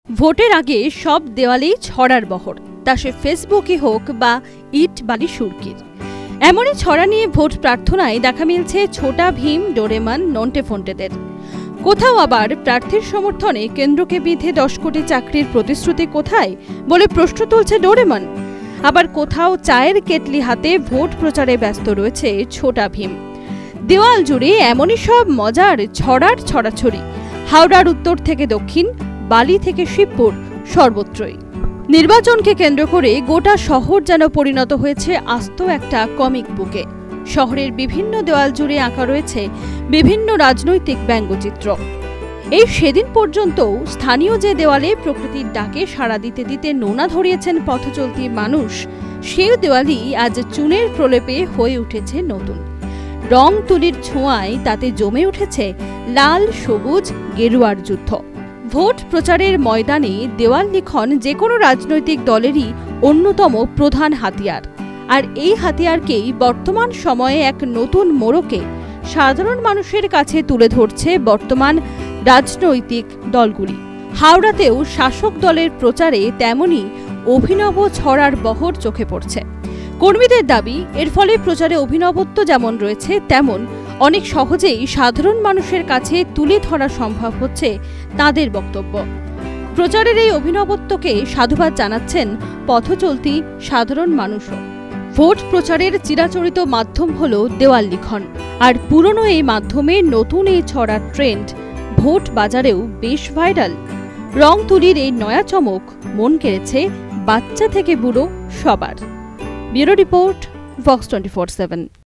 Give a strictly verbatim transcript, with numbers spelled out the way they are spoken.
ভোটের আগে সব দেওয়ালেই ছড়ার বহর, তা সে ফেসবুকে হোক বা ইট বালি সুরকির। এমনই ছড়া নিয়ে ভোট প্রার্থনায় দেখা মিলছে ছোটা ভীম, ডোরেমন, নন্টে ফন্টেদের। কোথাও আবার প্রার্থীর সমর্থনে কেন্দ্রকে বিধে দশ কোটি চাকরির প্রতিশ্রুতি কোথায় বলে প্রশ্ন তুলছে ডোরেমন। আবার কোথাও চায়ের কেটলি হাতে ভোট প্রচারে ব্যস্ত রয়েছে ছোটা ভীম। দেওয়াল জুড়ে এমনই সব মজার ছড়ার ছড়াছড়ি, হাওড়ার উত্তর থেকে দক্ষিণ, বালি থেকে শিবপুর, সর্বত্রই। নির্বাচনকে কেন্দ্র করে গোটা শহর যেন পরিণত হয়েছে আস্ত একটা কমিক বুকে। শহরের বিভিন্ন দেওয়াল জুড়ে আঁকা রয়েছে বিভিন্ন রাজনৈতিক ব্যঙ্গচিত্র। এই সেদিন পর্যন্ত স্থানীয় যে দেওয়ালে প্রকৃতির ডাকে সাড়া দিতে দিতে নোনা ধরিয়েছেন পথচলতি মানুষ, সেই দেওয়ালই আজ চুনের প্রলেপে হয়ে উঠেছে নতুন। রং তুলির ছোঁয়ায় তাতে জমে উঠেছে লাল, সবুজ, গেরুয়ার যুদ্ধ। ভোট প্রচারের ময়দানে দেওয়াল লিখন যে কোনো রাজনৈতিক দলেরই অন্যতম প্রধান হাতিয়ার। আর এই হাতিয়ারকেই বর্তমান সময়ে এক নতুন মোড়কে সাধারণ মানুষের কাছে তুলে ধরছে বর্তমান রাজনৈতিক দলগুলি। হাওড়াতেও শাসক দলের প্রচারে তেমনই অভিনব ছড়ার বহর চোখে পড়ছে। কর্মীদের দাবি, এর ফলে প্রচারে অভিনবত্ব যেমন রয়েছে, তেমন অনেক সহজেই সাধারণ মানুষের কাছে তুলে ধরা সম্ভব হচ্ছে তাদের বক্তব্য। প্রচারের এই অভিনবত্বকে সাধুবাদ জানাচ্ছেন পথচলতি সাধারণ মানুষও। ভোট প্রচারের চিরাচরিত মাধ্যম হল দেওয়াল লিখন, আর পুরনো এই মাধ্যমে নতুন এই ছড়ার ট্রেন্ড ভোট বাজারেও বেশ ভাইরাল। রং তুলির এই নয়া চমক মন কেড়েছে বাচ্চা থেকে বুড়ো সবার। Bureau report, Vox twenty four seven.